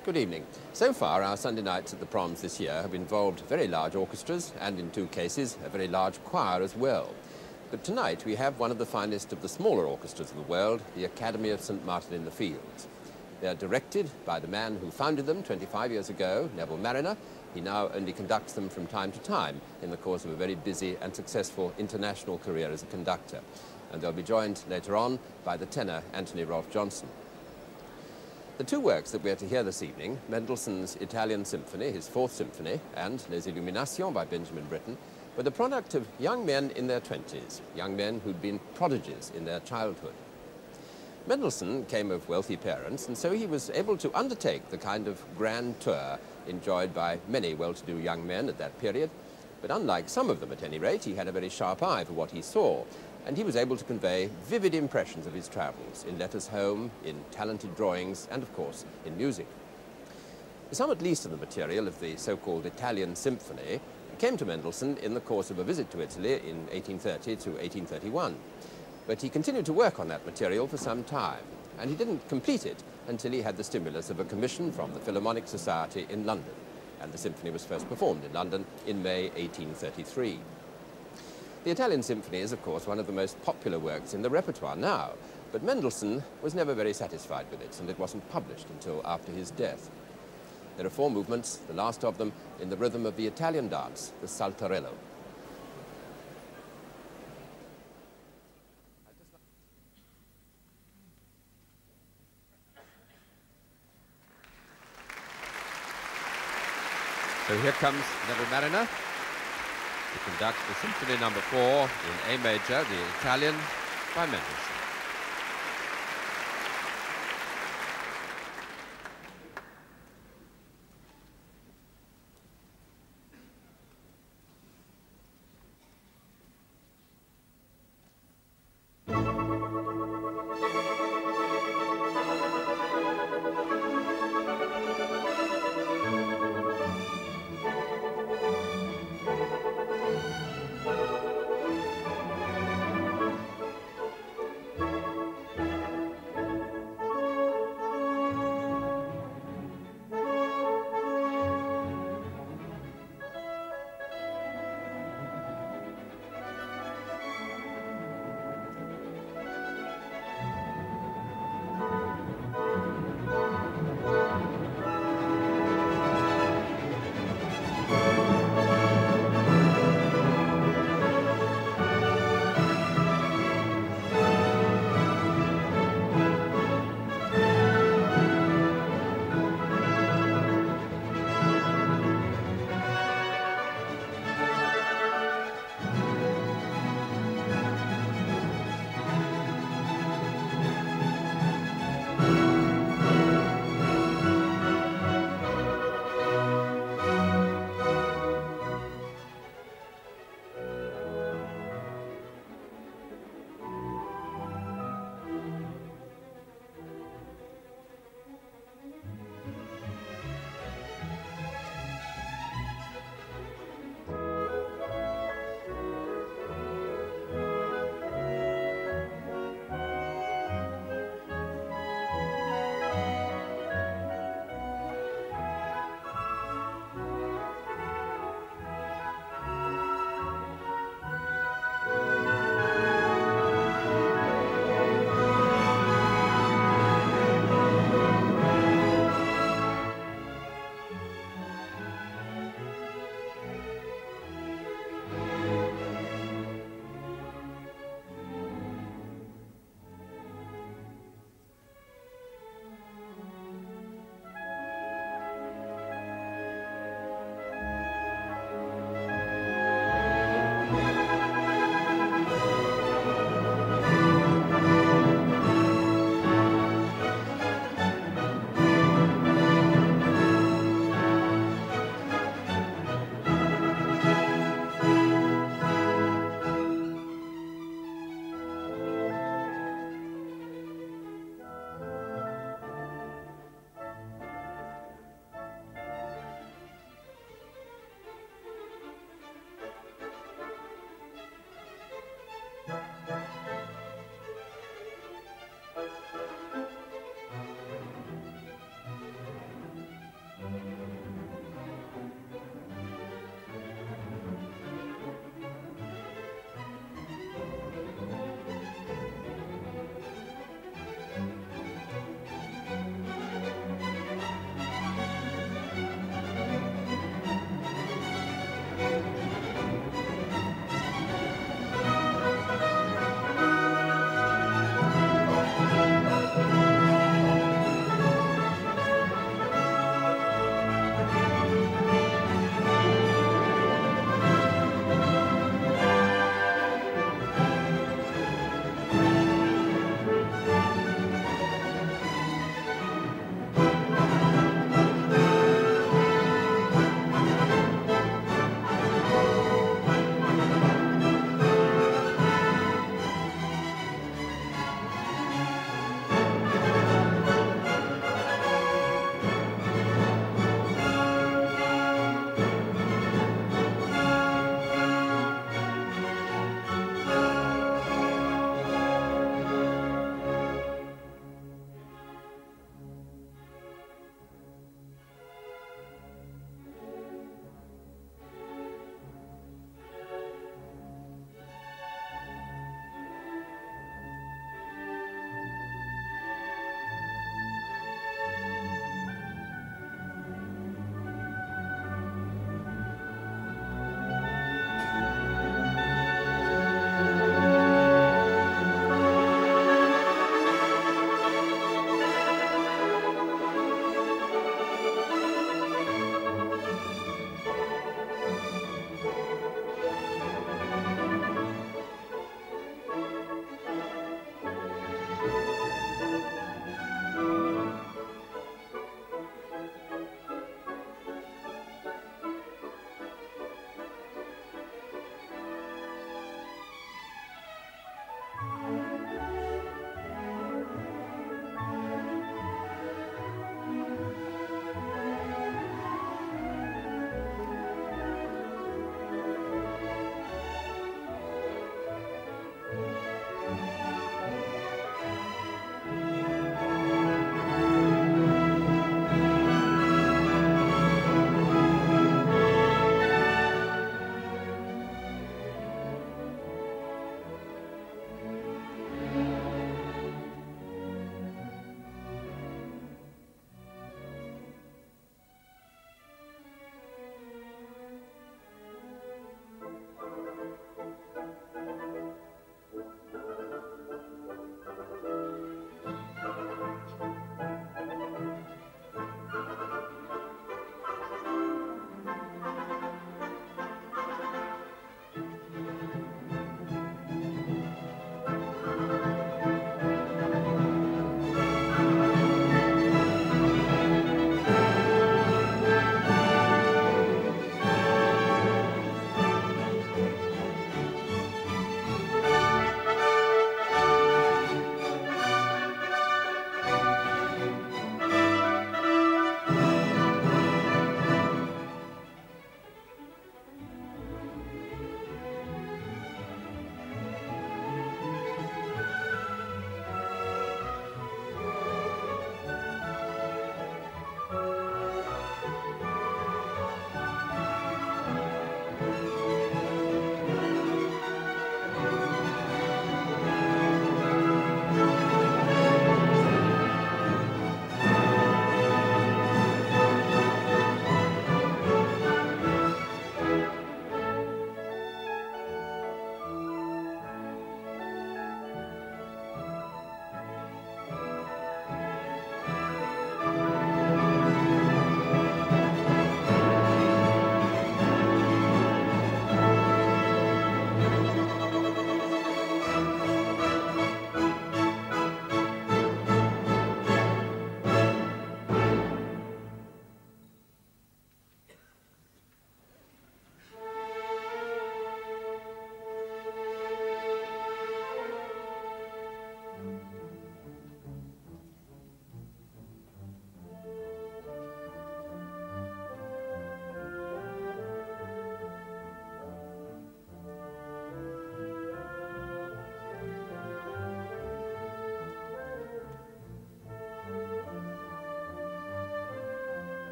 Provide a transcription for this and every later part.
Good evening. So far, our Sunday nights at the Proms this year have involved very large orchestras and, in 2 cases, a very large choir as well. But tonight we have one of the finest of the smaller orchestras of the world, the Academy of St. Martin in the Fields. They are directed by the man who founded them 25 years ago, Neville Marriner. He now only conducts them from time to time in the course of a very busy and successful international career as a conductor. And they'll be joined later on by the tenor Anthony Rolfe Johnson. The 2 works that we are to hear this evening, Mendelssohn's Italian Symphony, his 4th symphony, and Les Illuminations by Benjamin Britten, were the product of young men in their 20s, young men who'd been prodigies in their childhood. Mendelssohn came of wealthy parents, and so he was able to undertake the kind of grand tour enjoyed by many well-to-do young men at that period. But unlike some of them, at any rate, he had a very sharp eye for what he saw, and he was able to convey vivid impressions of his travels in letters home, in talented drawings, and of course in music. Some at least of the material of the so-called Italian Symphony came to Mendelssohn in the course of a visit to Italy in 1830 to 1831. But he continued to work on that material for some time, and he didn't complete it until he had the stimulus of a commission from the Philharmonic Society in London, and the symphony was first performed in London in May 1833. The Italian Symphony is, of course, one of the most popular works in the repertoire now, but Mendelssohn was never very satisfied with it, and it wasn't published until after his death. There are 4 movements, the last of them in the rhythm of the Italian dance, the saltarello. So here comes Neville Marriner to conduct the Symphony No. 4 in A major, the Italian, by Mendelssohn.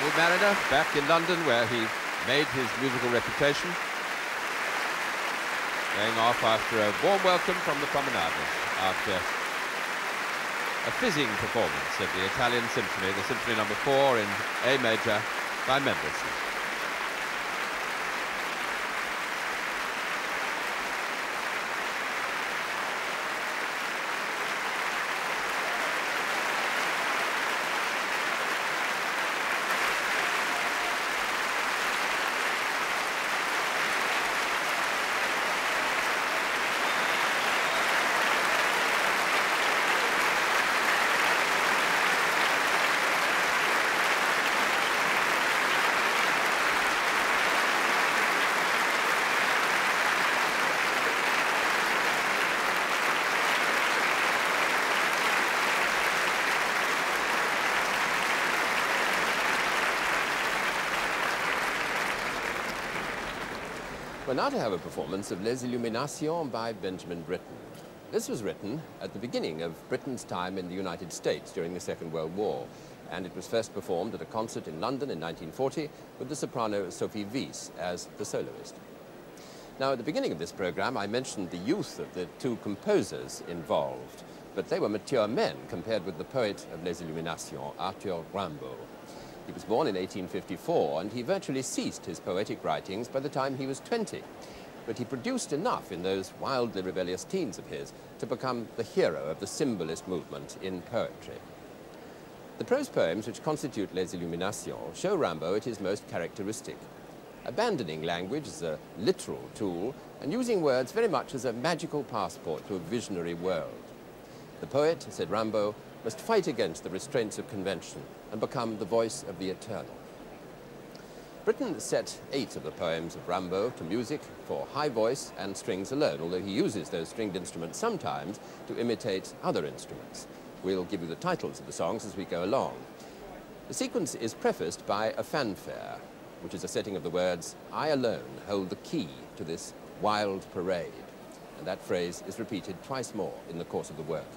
Neville Marriner, back in London where he made his musical reputation, going off after a warm welcome from the promenaders after a fizzing performance of the Italian Symphony, the Symphony No. 4 in A major by Mendelssohn. We're now to have a performance of Les Illuminations by Benjamin Britten. This was written at the beginning of Britten's time in the United States during the Second World War, and it was first performed at a concert in London in 1940 with the soprano Sophie Wies as the soloist. Now, at the beginning of this program, I mentioned the youth of the two composers involved, but they were mature men compared with the poet of Les Illuminations, Arthur Rimbaud. He was born in 1854, and he virtually ceased his poetic writings by the time he was 20. But he produced enough in those wildly rebellious teens of his to become the hero of the symbolist movement in poetry. The prose poems which constitute Les Illuminations show Rimbaud at his most characteristic, abandoning language as a literal tool and using words very much as a magical passport to a visionary world. The poet, said Rimbaud, must fight against the restraints of convention and become the voice of the eternal. Britten set 8 of the poems of Rimbaud to music for high voice and strings alone, although he uses those stringed instruments sometimes to imitate other instruments. We'll give you the titles of the songs as we go along. The sequence is prefaced by a fanfare, which is a setting of the words, "I alone hold the key to this wild parade." And that phrase is repeated twice more in the course of the work.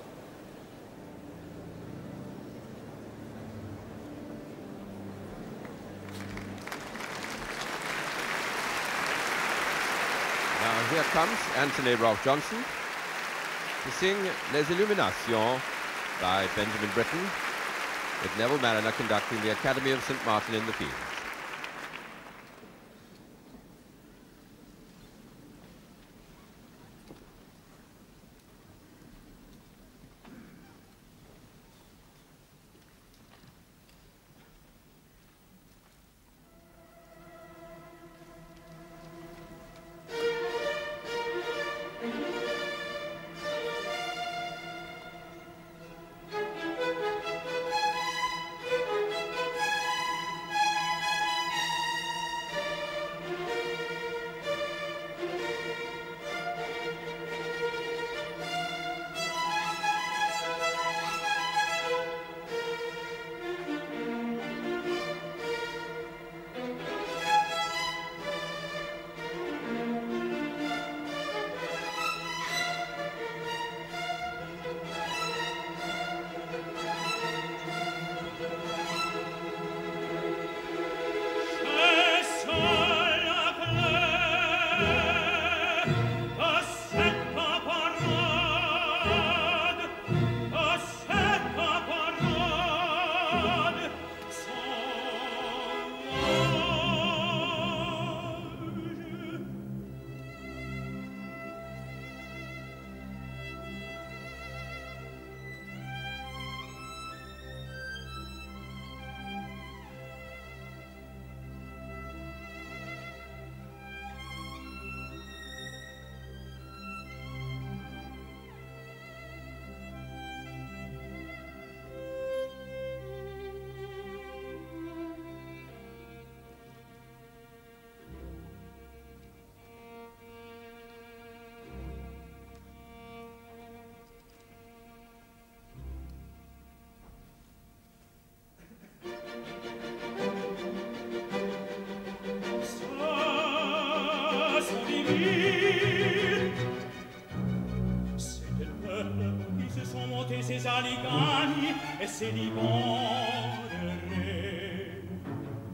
Now here comes Anthony Rolfe Johnson to sing Les Illuminations by Benjamin Britten, with Neville Marriner conducting the Academy of St. Martin in the Fields. Ces aligani et ces libans de ré.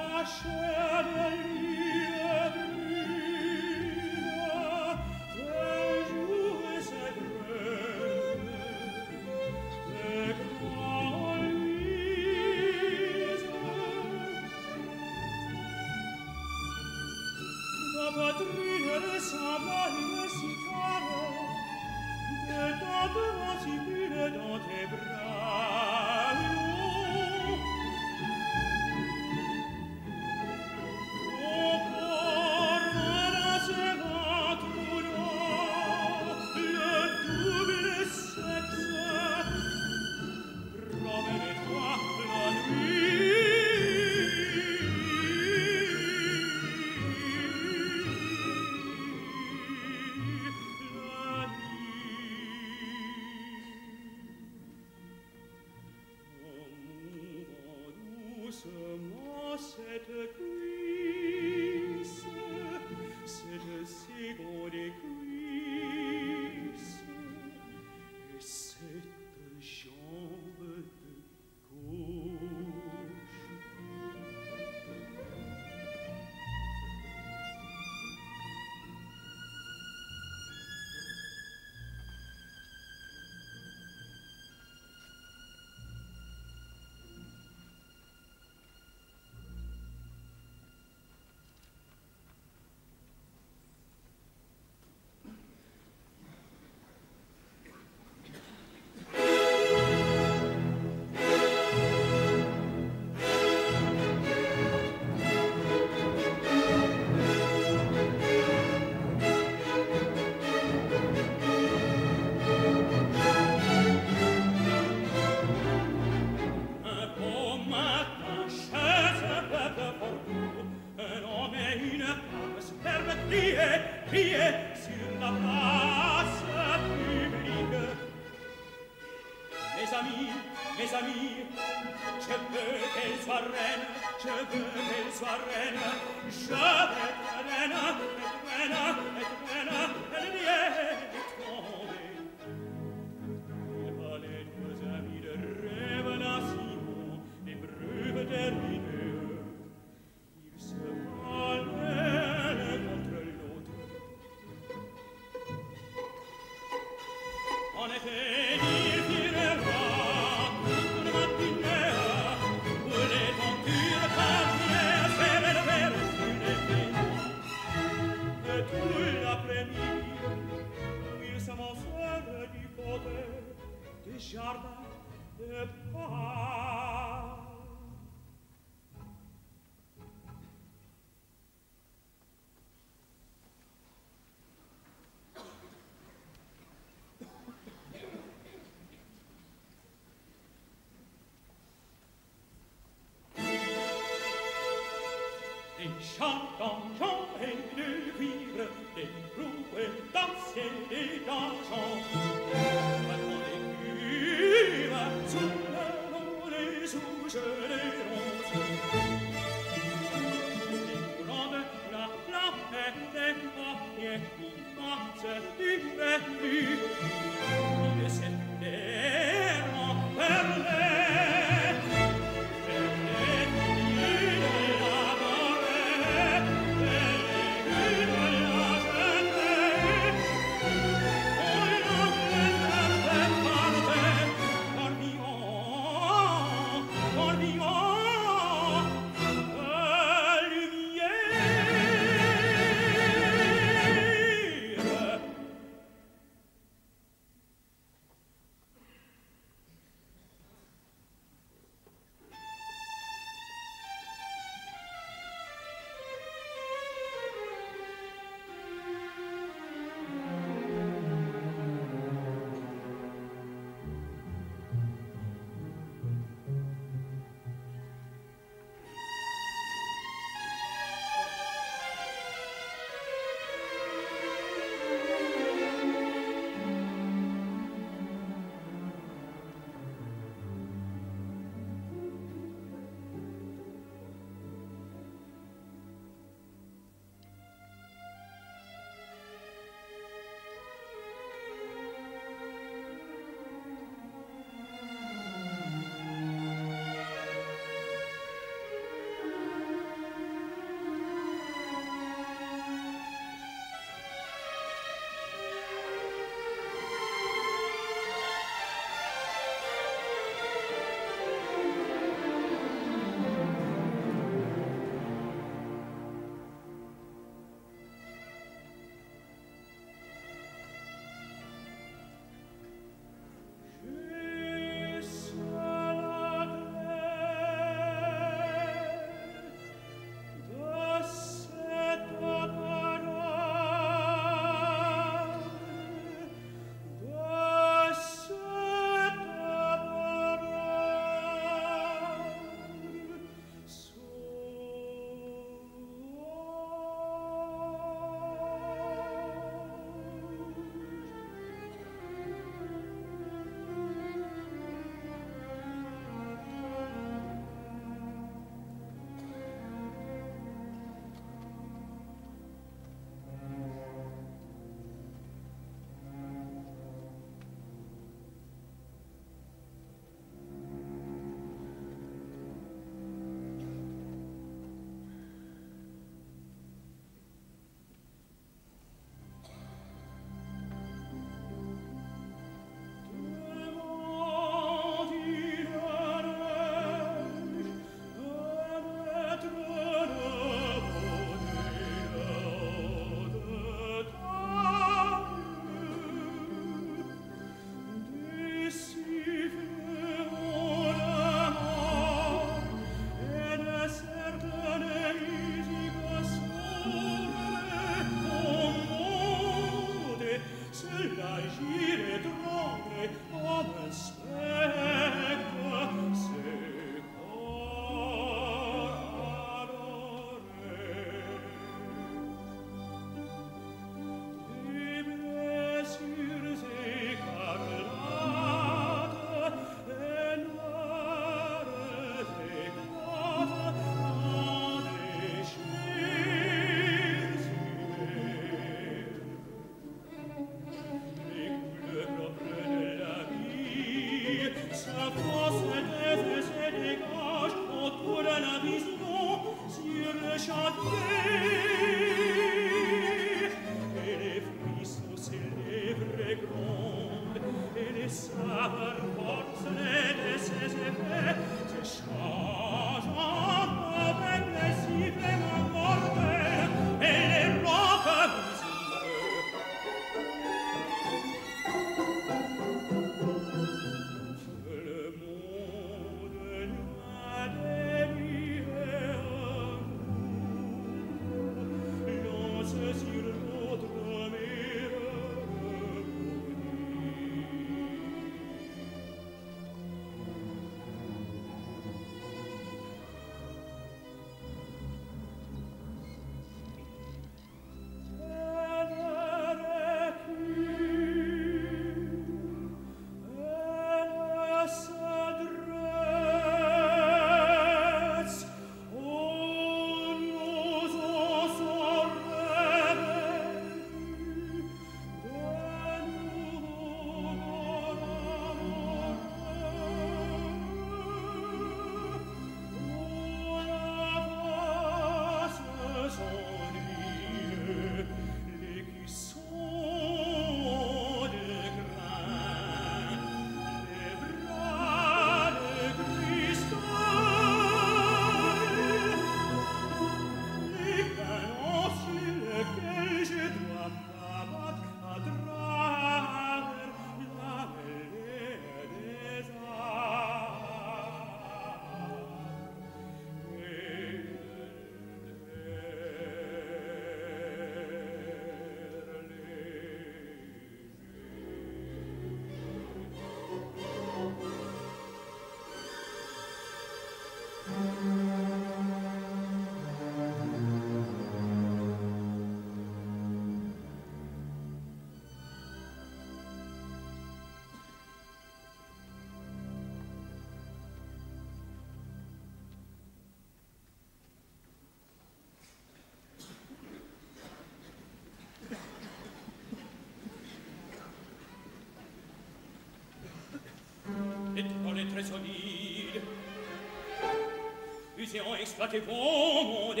illusions exploitées pour monde.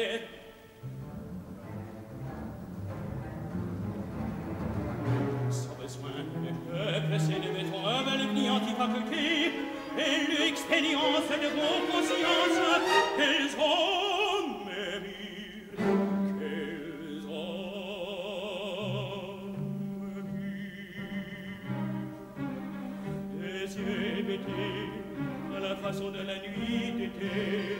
Sans besoin de peuple, c'est de mettre en œuvre les clientes facultés et l'expérience de vos consciences. Quels hommes mûrs, quels hommes mûrs. Les yeux bêtés à la façon de la nuit d'été.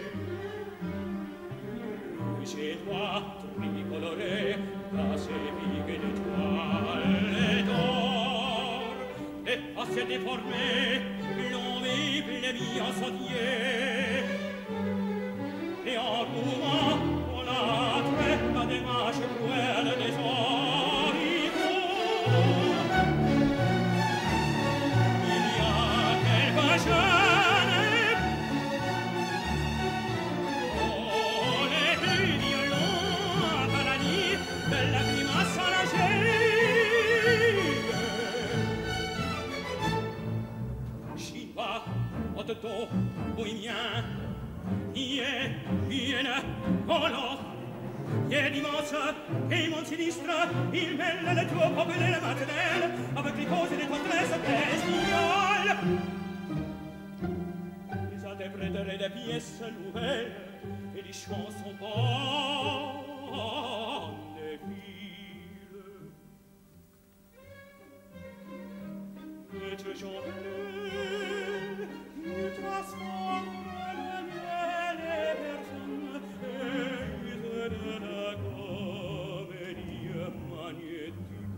J'ai droit, tricoloré, dans ces piques d'étoiles et d'or, des faces déformées, l'envible mis en sentier, et en courant, on l'âtre, la démarche cruelle des oripeaux. Il y a quelques jeunes, la grimace à la chinois, autoto, bohémien, iene, colo, ier d'immense, et mon sinistre, il mêle le tuo popolo et la maternelle, avec les causes des tendresses bestiales. Ils interpréteraient des pièces nouvelles et des chansons bonnes. Notre journée nous transforme le miel et personne et de la comédie magnétique.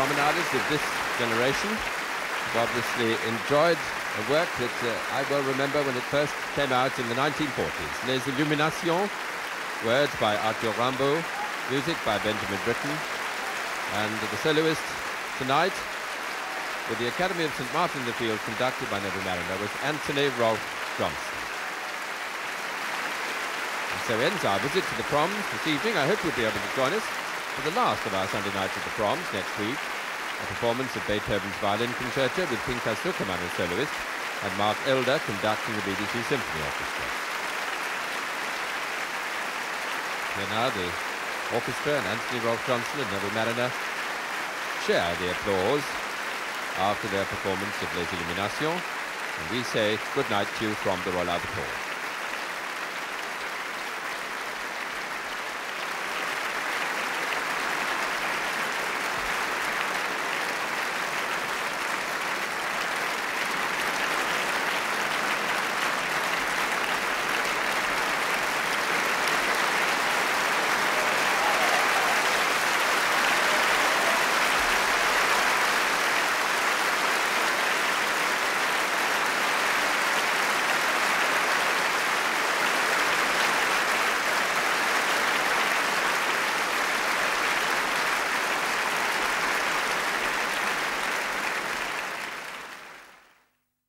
promenaders of this generation have obviously enjoyed a work that I well remember when it first came out in the 1940s. Les Illuminations, words by Arthur Rimbaud, music by Benjamin Britten, and the soloist tonight with the Academy of St. Martin in the Field, conducted by Neville Marriner, was Anthony Rolfe Johnson. And so ends our visit to the Proms this evening. I hope you'll be able to join us for the last of our Sunday nights at the Proms next week, a performance of Beethoven's Violin Concerto with Pinkas Zuckerman as soloist and Mark Elder conducting the BBC Symphony Orchestra. Here now the orchestra and Anthony Rolfe Johnson and Neville Marriner share the applause after their performance of Les Illuminations, and we say good night to you from the Royal Albert Hall.